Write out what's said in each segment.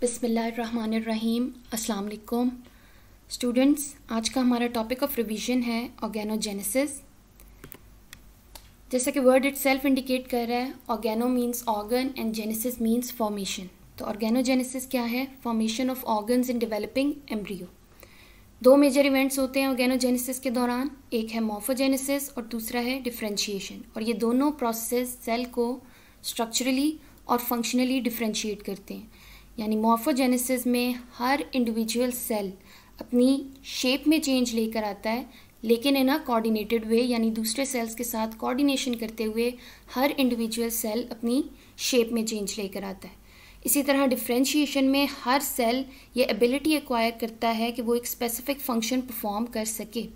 बिस्मिल्लाहिर्रहमानिर्रहीम। अस्सलाम वालेकुम स्टूडेंट्स। आज का हमारा टॉपिक ऑफ रिवीजन है ऑर्गेनोजेनेसिस। जैसा कि वर्ड इटसेल्फ इंडिकेट कर रहा है, organo means organ and genesis means formation. तो ऑर्गेनोजेनेसिस क्या है? Formation of organs in developing embryo. दो मेजर इवेंट्स होते हैं ऑर्गेनोजेनेसिस के दौरान, एक है मॉर्फोजेनेसिस और दूसरा है डिफरेंशिएशन। और ये दोनों प्रोसेस सेल को स्ट्रक्चरली और फंक्शनली डिफरेंशिएट करते हैं। यानी मॉर्फोजेनेसिस में हर इंडिविजुअल सेल अपनी शेप में चेंज लेकर आता है, लेकिन इन अ कोऑर्डिनेटेड वे, यानी दूसरे सेल्स के साथ कोऑर्डिनेशन करते हुए हर इंडिविजुअल सेल अपनी शेप में चेंज लेकर आता है। इसी तरह डिफरेंशिएशन में हर सेल ये एबिलिटी एक्वायर करता है कि वो एक स्पेसिफिक फंक्शन परफॉर्म कर सके।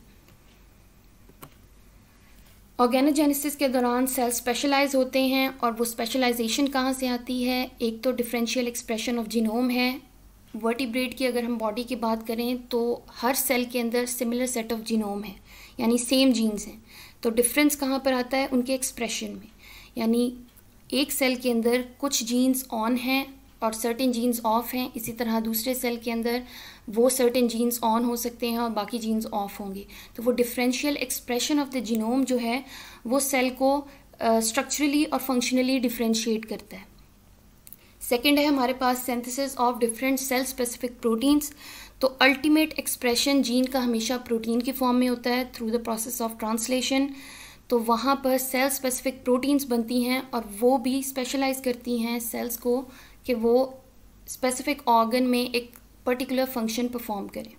ऑर्गेनोजेनेसिस के दौरान सेल स्पेशलाइज होते हैं, और वो स्पेशलाइजेशन कहाँ से आती है? एक तो डिफरेंशियल एक्सप्रेशन ऑफ जीनोम है। वर्टिब्रेट की अगर हम बॉडी की बात करें तो हर सेल के अंदर सिमिलर सेट ऑफ जीनोम है, यानी सेम जीन्स हैं। तो डिफरेंस कहाँ पर आता है? उनके एक्सप्रेशन में। यानी एक सेल के अंदर कुछ जीन्स ऑन हैं और सर्टेन जीन्स ऑफ हैं। इसी तरह दूसरे सेल के अंदर वो सर्टेन जीन्स ऑन हो सकते हैं और बाकी जीन्स ऑफ होंगे। तो वो differential expression of the genome जो है वो सेल को स्ट्रक्चरली और फंक्शनली डिफरेंशिएट करता है। सेकेंड है हमारे पास synthesis of different cell specific proteins. तो अल्टीमेट एक्सप्रेशन जीन का हमेशा प्रोटीन की फॉर्म में होता है through the process of translation. तो वहाँ पर सेल स्पेसिफिक प्रोटीन्स बनती हैं और वो भी स्पेशलाइज करती हैं सेल्स को कि वो स्पेसिफिक ऑर्गन में एक पर्टिकुलर फंक्शन परफॉर्म करें।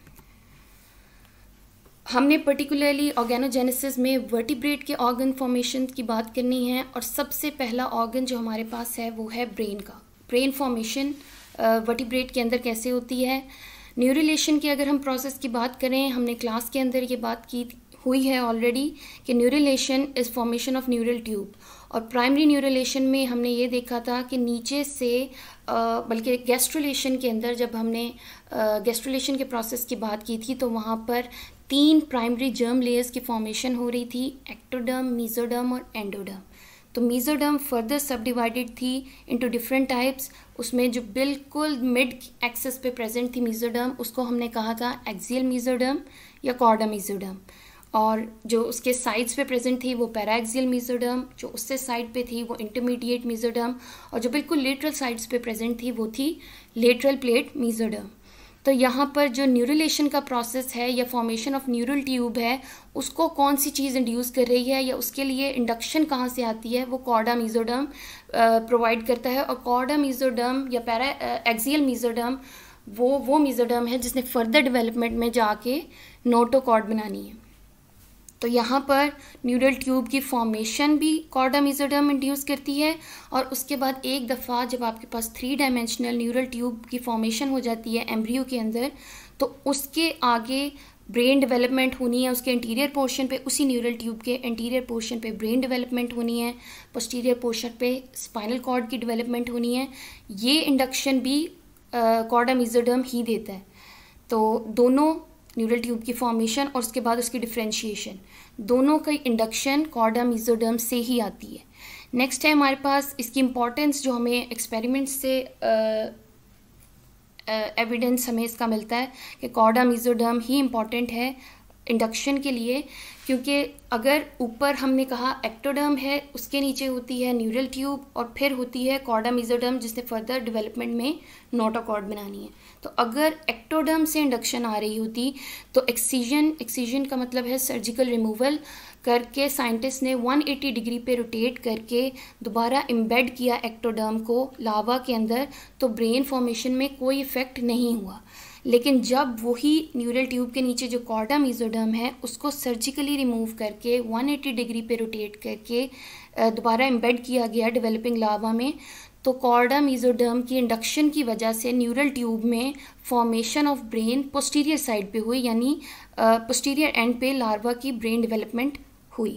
हमने पर्टिकुलरली ऑर्गेनोजेनेसिस में वर्टिब्रेट के ऑर्गन फॉर्मेशन की बात करनी है, और सबसे पहला ऑर्गन जो हमारे पास है वो है ब्रेन का। ब्रेन फॉर्मेशन वर्टिब्रेट के अंदर कैसे होती है? न्यूरलेशन की अगर हम प्रोसेस की बात करें, हमने क्लास के अंदर ये बात की हुई है ऑलरेडी कि neurulation is formation of neural tube. और प्राइमरी न्यूरलेशन में हमने ये देखा था कि नीचे से बल्कि गैस्ट्रुलेशन के अंदर जब हमने गैस्ट्रुलेशन के प्रोसेस की बात की थी तो वहाँ पर 3 प्राइमरी जर्म लेयर्स की फॉर्मेशन हो रही थी, एक्टोडर्म, मेसोडर्म और एंडोडर्म। तो मेसोडर्म फर्दर सब डिवाइडेड थी इनटू डिफरेंट टाइप्स। उसमें जो बिल्कुल मिड एक्सिस पे प्रेजेंट थी मेसोडर्म, उसको हमने कहा था एक्सियल मेसोडर्म या कॉर्डा मेसोडर्म। और जो उसके साइड्स पे प्रेजेंट थी वो पैराक्सियल मेसोडर्म, जो उससे साइड पे थी वो इंटरमीडिएट मेसोडर्म, और जो बिल्कुल लेटरल साइड्स पे प्रेजेंट थी वो थी लेटरल प्लेट मेसोडर्म। तो यहाँ पर जो न्यूरलेशन का प्रोसेस है या फॉर्मेशन ऑफ न्यूरल ट्यूब है, उसको कौन सी चीज़ इंड्यूस कर रही है या उसके लिए इंडक्शन कहाँ से आती है, वो कॉर्डा मेसोडर्म प्रोवाइड करता है। और कॉर्डा मेसोडर्म या पैराक्सियल मेसोडर्म वो मेसोडर्म है जिसने फर्दर डेवलपमेंट में जाके नोटोकॉर्ड बनानी है। तो यहाँ पर न्यूरल ट्यूब की फॉर्मेशन भी कॉर्डा मेसोडर्म इंड्यूस करती है, और उसके बाद एक दफ़ा जब आपके पास 3 डायमेंशनल न्यूरल ट्यूब की फॉर्मेशन हो जाती है एम्ब्रियो के अंदर, तो उसके आगे ब्रेन डेवलपमेंट होनी है उसके इंटीरियर पोर्शन पे। उसी न्यूरल ट्यूब के इंटीरियर पोर्शन पे ब्रेन डेवलपमेंट होनी है, पोस्टीरियर पोर्शन पे स्पाइनल कॉर्ड की डेवलपमेंट होनी है। ये इंडक्शन भी कॉर्डा मेसोडर्म ही देता है। तो दोनों न्यूरल ट्यूब की फॉर्मेशन और उसके बाद उसकी डिफरेंशिएशन, दोनों का इंडक्शन कॉर्डा मेसोडर्म से ही आती है। नेक्स्ट है हमारे पास इसकी इम्पॉर्टेंस, जो हमें एक्सपेरिमेंट से एविडेंस हमें इसका मिलता है कि कॉर्डा मेसोडर्म ही इम्पॉर्टेंट है इंडक्शन के लिए। क्योंकि अगर ऊपर हमने कहा एक्टोडर्म है, उसके नीचे होती है न्यूरल ट्यूब और फिर होती है कॉर्डा मेसोडर्म जिसने फर्दर डेवलपमेंट में नोटोकॉर्ड बनानी है। तो अगर एक्टोडर्म से इंडक्शन आ रही होती तो एक्सीजन का मतलब है सर्जिकल रिमूवल करके साइंटिस्ट ने 180 डिग्री पे रोटेट करके दोबारा एम्बेड किया एक्टोडर्म को लावा के अंदर, तो ब्रेन फॉर्मेशन में कोई इफेक्ट नहीं हुआ। लेकिन जब वही न्यूरल ट्यूब के नीचे जो कॉर्डा मेसोडर्म है उसको सर्जिकली रिमूव करके 180 डिग्री पे रोटेट करके दोबारा एम्बेड किया गया डेवलपिंग लावा में, तो कॉर्डा मेसोडर्म की इंडक्शन की वजह से न्यूरल ट्यूब में formation of brain posterior side पे हुई, यानी पोस्टीरियर एंड पे लार्वा की ब्रेन डेवलपमेंट हुई।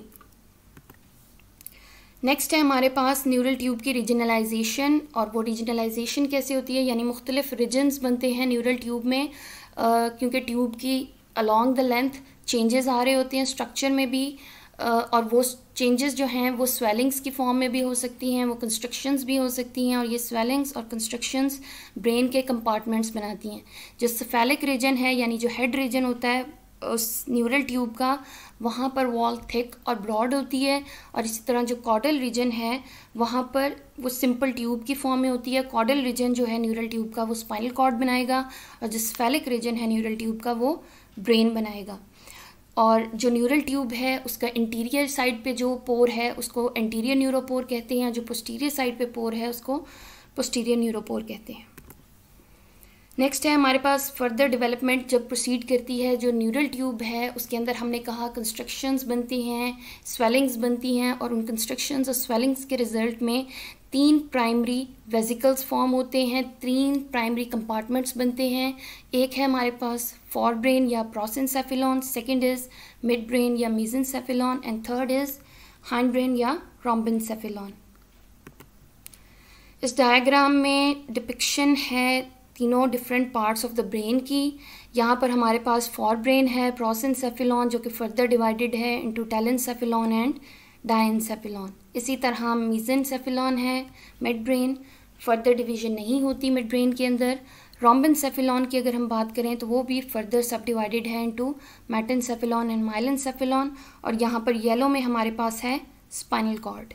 नेक्स्ट है हमारे पास न्यूरल ट्यूब की रीजनलाइजेशन। और वो रीजनलाइजेशन कैसे होती है? यानी मुख्तलिफ रीजन्स बनते हैं न्यूरल ट्यूब में, क्योंकि ट्यूब की अलॉन्ग द लेंथ चेंजेस आ रहे होते हैं स्ट्रक्चर में भी, और वो चेंजेस जो हैं वो स्वेलिंग्स की फॉर्म में भी हो सकती हैं, वो कंस्ट्रक्शंस भी हो सकती हैं, और ये स्वेलिंग्स और कंस्ट्रक्शंस ब्रेन के कंपार्टमेंट्स बनाती हैं। जो सेफेलिक रीजन है यानी जो हेड रीजन होता है उस न्यूरल ट्यूब का, वहाँ पर वॉल थिक और ब्रॉड होती है, और इसी तरह जो कॉडल रीजन है वहाँ पर वो सिंपल ट्यूब की फॉर्म में होती है। कॉडल रीजन जो है न्यूरल ट्यूब का वो स्पाइनल कॉर्ड बनाएगा, और जो सेफेलिक रीजन है न्यूरल ट्यूब का वो ब्रेन बनाएगा। और जो न्यूरल ट्यूब है उसका इंटीरियर साइड पे जो पोर है उसको एंटीरियर न्यूरोपोर कहते हैं, जो पोस्टीरियर साइड पे पोर है उसको पोस्टीरियर न्यूरोपोर कहते हैं। नेक्स्ट है हमारे पास फर्दर डेवलपमेंट जब प्रोसीड करती है, जो न्यूरल ट्यूब है उसके अंदर हमने कहा कंस्ट्रक्शंस बनती हैं, स्वेलिंग्स बनती हैं, और उन कंस्ट्रक्शंस और स्वेलिंग्स के रिजल्ट में 3 प्राइमरी वेसिकल्स फॉर्म होते हैं, 3 प्राइमरी कंपार्टमेंट्स बनते हैं। एक है हमारे पास फोर ब्रेन या prosencephalon, second is midbrain या mesencephalon, and third is hindbrain या रोम्बेनसेफेलॉन। इस डायग्राम में डिपिक्शन है तीनों different parts of the brain की। यहाँ पर हमारे पास फोर ब्रेन है, प्रोसेंसेफेलॉन जो कि फर्दर डिवाइडेड है इनटू टेलेंसेफेलॉन एंड डायेंसेफेलॉन। इसी तरह मेसेंसेफेलॉन है, मिड ब्रेन, फर्दर डिवीजन नहीं होती मिड ब्रेन के अंदर। रोम्बेनसेफेलॉन की अगर हम बात करें तो वो भी फर्दर सब डिवाइडेड है इनटू मेटेनसेफेलॉन एंड माइलेनसेफेलॉन, और यहाँ पर येलो में हमारे पास है स्पाइनल कॉर्ड।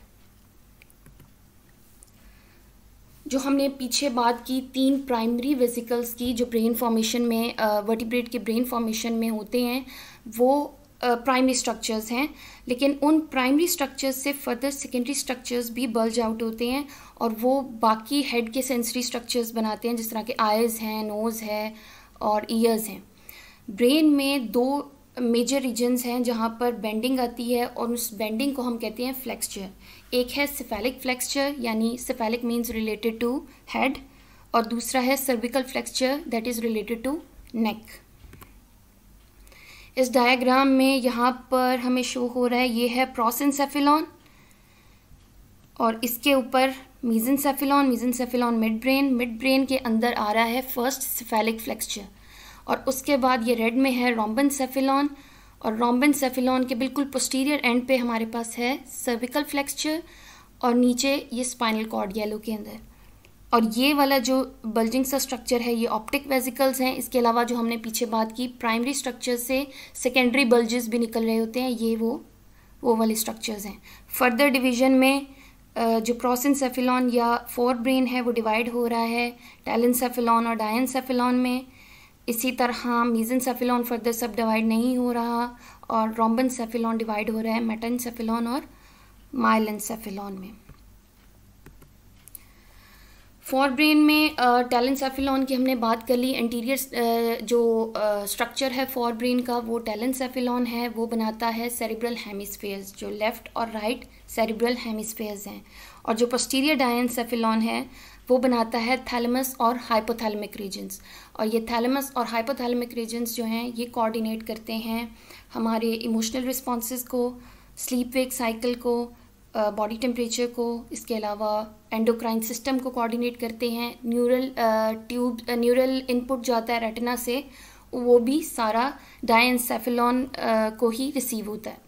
जो हमने पीछे बात की 3 प्राइमरी वेसिकल्स की जो ब्रेन फॉर्मेशन में वर्टिब्रेट के ब्रेन फॉर्मेशन में होते हैं वो प्राइमरी स्ट्रक्चर्स हैं, लेकिन उन प्राइमरी स्ट्रक्चर्स से फर्दर सेकेंडरी स्ट्रक्चर्स भी बल्ज आउट होते हैं और वो बाकी हेड के सेंसरी स्ट्रक्चर्स बनाते हैं, जिस तरह के आइज़ हैं, नोज़ है और ईयर्स हैं। ब्रेन में 2 मेजर रीजन्स हैं जहाँ पर बेंडिंग आती है, और उस बेंडिंग को हम कहते हैं फ्लेक्सचर। एक है सेफेलिक फ्लेक्सचर, यानी cephalic means related to head, और दूसरा है cervical flexure that is related to neck. इस डायग्राम में यहाँ पर हमें शो हो रहा है, ये है प्रोसेंसेफेलॉन और इसके ऊपर मेसेंसेफेलॉन, मेसेंसेफेलॉन मिड ब्रेन के अंदर आ रहा है फर्स्ट सेफेलिक फ्लेक्सचर, और उसके बाद ये रेड में है रोम्बेनसेफेलॉन, और रोम्बेनसेफेलॉन के बिल्कुल पोस्टीरियर एंड पे हमारे पास है सर्विकल फ्लेक्सचर, और नीचे ये स्पाइनल कॉर्ड येलो के अंदर। और ये वाला जो बल्जिंग सा स्ट्रक्चर है ये ऑप्टिक वेसिकल्स हैं। इसके अलावा जो हमने पीछे बात की प्राइमरी स्ट्रक्चर से सेकेंडरी बल्जेस भी निकल रहे होते हैं, ये वो वाले स्ट्रक्चर्स हैं। फर्दर डिवीजन में जो प्रोसेंसेफेलॉन या फोर ब्रेन है वो डिवाइड हो रहा है टेलेंसेफेलॉन और डायेंसेफेलॉन में। इसी तरह मेसेंसेफेलॉन फर्दर सब डिवाइड नहीं हो रहा, और रोम्बेनसेफेलॉन डिवाइड हो रहा है मेटेनसेफेलॉन और माइलेनसेफेलॉन में। फोर ब्रेन में टेलेंसेफेलॉन की हमने बात कर ली। एंटीरियर जो स्ट्रक्चर है फोर ब्रेन का वो टेलेंसेफेलॉन है, वो बनाता है सेरिब्रल हेमिस्फेयर्स, जो लेफ्ट और राइट सेरिब्रल हेमिस्फेयर्स हैं। और जो पोस्टीरियर डायेंसेफेलॉन है वो बनाता है थैलेमस और हाइपोथैलेमिक रीजन्स, और ये थैलेमस और हाइपोथैलेमिक रीजन्स जो हैं ये कोऑर्डिनेट करते हैं हमारे इमोशनल रिस्पॉन्सेस को, स्लीप वेक साइकिल को, बॉडी टेम्परेचर को, इसके अलावा एंडोक्राइन सिस्टम को कोऑर्डिनेट करते हैं। न्यूरल इनपुट जाता है रेटिना से, वो भी सारा डायेंसेफेलॉन को ही रिसीव होता है।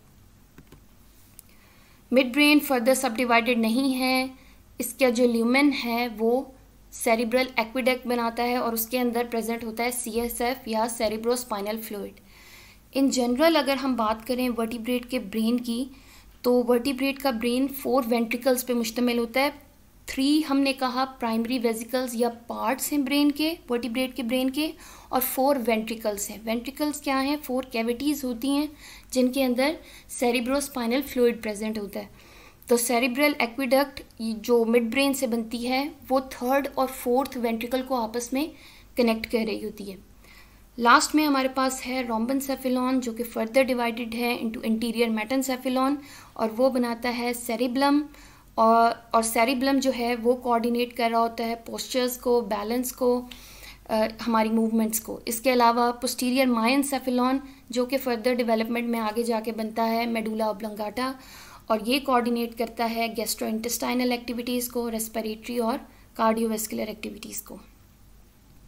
Midbrain further subdivided नहीं है। इसका जो ल्यूमेन है वो सेरिब्रल एक्विडक्ट बनाता है और उसके अंदर प्रेजेंट होता है CSF या सेरिब्रोस्पाइनल फ्लूइड। इन जनरल अगर हम बात करें वर्टिब्रेट के ब्रेन की, तो वर्टिब्रेट का ब्रेन 4 वेंट्रिकल्स पे मुश्तमिल होता है। 3 हमने कहा प्राइमरी वेसिकल्स या पार्ट्स हैं ब्रेन के, वर्टिब्रेट के ब्रेन के, और 4 वेंट्रिकल्स हैं। वेंट्रिकल्स क्या हैं? 4 कैविटीज़ होती हैं जिनके अंदर सेरिब्रोस्पाइनल फ्लूइड प्रेजेंट होता है। तो सेरिब्रल एक्विडक्ट जो मिड ब्रेन से बनती है वो 3rd और 4th वेंट्रिकल को आपस में कनेक्ट कर रही होती है। लास्ट में हमारे पास है रोम्बेनसेफेलॉन जो कि फर्दर डिवाइडेड है इनटू इंटीरियर मेटेनसेफेलॉन, और वो बनाता है सेरिब्लम, और सेरिब्लम जो है वो कोऑर्डिनेट कर रहा होता है पोस्चर्स को, बैलेंस को, हमारी मूवमेंट्स को। इसके अलावा पोस्टीरियर माइनसेफेलॉन जो कि फर्दर डेवलपमेंट में आगे जाके बनता है मेडुला ऑब्लंगाटा, और ये कोऑर्डिनेट करता है गैस्ट्रोइंटेस्टाइनल एक्टिविटीज़ को, रेस्पिरेटरी और कार्डियोवैस्कुलर एक्टिविटीज़ को।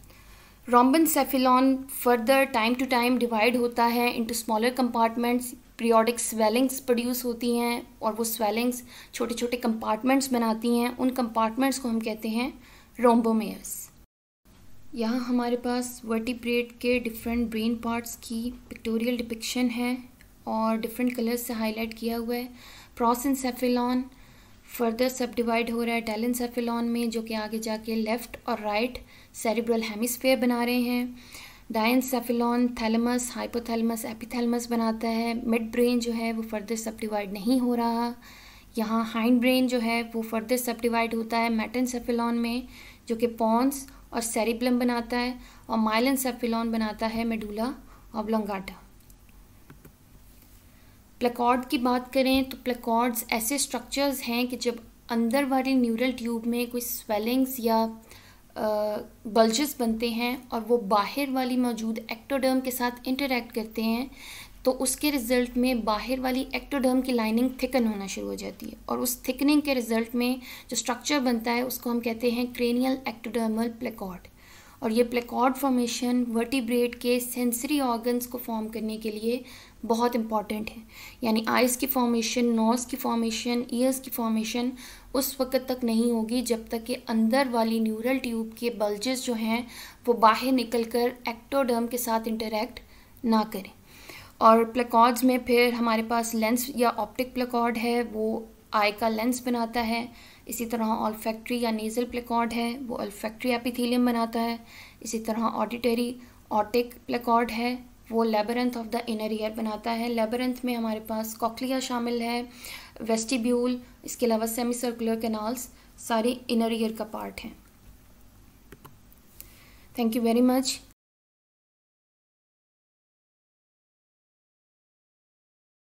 Rhombencephalon further time to time divide होता है into smaller compartments. Periodic swellings produce होती हैं और वो स्वेलिंग्स छोटे छोटे कंपार्टमेंट्स बनाती हैं। उन कंपार्टमेंट्स को हम कहते हैं रोम्बोमेयर्स। यहाँ हमारे पास वर्टिब्रेट के डिफरेंट ब्रेन पार्ट्स की पिक्टोरियल डिपिक्शन है और डिफरेंट कलर्स से हाईलाइट किया हुआ है। प्रोसेंसेफेलॉन फर्दर सब डिवाइड हो रहा है टेलेंसेफेलॉन में, जो कि आगे जाके लेफ़्ट और राइट सेरिब्रल हेमिस्फेयर बना रहे हैं। डायनसेफेलॉन थैलेमस, हाइपोथैलेमस, एपिथैलेमस बनाता है। मिड ब्रेन जो है वो फर्दर सब डिवाइड नहीं हो रहा। यहाँ हाइंड ब्रेन जो है वो फर्दर सब डिवाइड होता है मेटेनसेफेलॉन में, जो कि पॉन्स और सेरिब्लम बनाता है, और माइलेनसेफेलॉन बनाता है मेडुला ऑब्लोंगाटा। प्लेकॉर्ड की बात करें तो प्लेकॉर्ड्स ऐसे स्ट्रक्चर्स हैं कि जब अंदर वाली न्यूरल ट्यूब में कोई स्वेलिंग्स या बल्जेस बनते हैं और वो बाहर वाली मौजूद एक्टोडर्म के साथ इंटरेक्ट करते हैं, तो उसके रिज़ल्ट में बाहर वाली एक्टोडर्म की लाइनिंग थिकन होना शुरू हो जाती है, और उस थिकनिंग के रिज़ल्ट में जो स्ट्रक्चर बनता है उसको हम कहते हैं क्रेनियल एक्टोडर्मल प्लेकॉर्ड। और ये प्लेकॉर्ड फॉर्मेशन वर्टिब्रेट के सेंसरी ऑर्गन्स को फॉर्म करने के लिए बहुत इंपॉर्टेंट है। यानी आइज़ की फॉर्मेशन, नोज़ की फॉर्मेशन, ईयर्स की फॉर्मेशन उस वक्त तक नहीं होगी जब तक कि अंदर वाली न्यूरल ट्यूब के बल्जेस जो हैं वो बाहर निकलकर एक्टोडर्म के साथ इंटरेक्ट ना करें। और प्लेकॉर्ड्स में फिर हमारे पास लेंस या ऑप्टिक प्लेकॉर्ड है, वो आई का लेंस बनाता है। इसी तरह ऑल्फैक्ट्री या नेज़ल प्लेकॉर्ड है, वो ऑल्फैक्ट्री एपिथेलियम बनाता है। इसी तरह ऑडिटरी ऑटिक प्लेकॉर्ड है, वो labyrinth of the inner ear बनाता है। लेबरेंथ में हमारे पास कॉक्लिया शामिल है, वेस्टिब्यूल, इसके अलावा सेमी सर्कुलर कैनाल्स सारे इनर ईयर का पार्ट हैं। Thank you very much.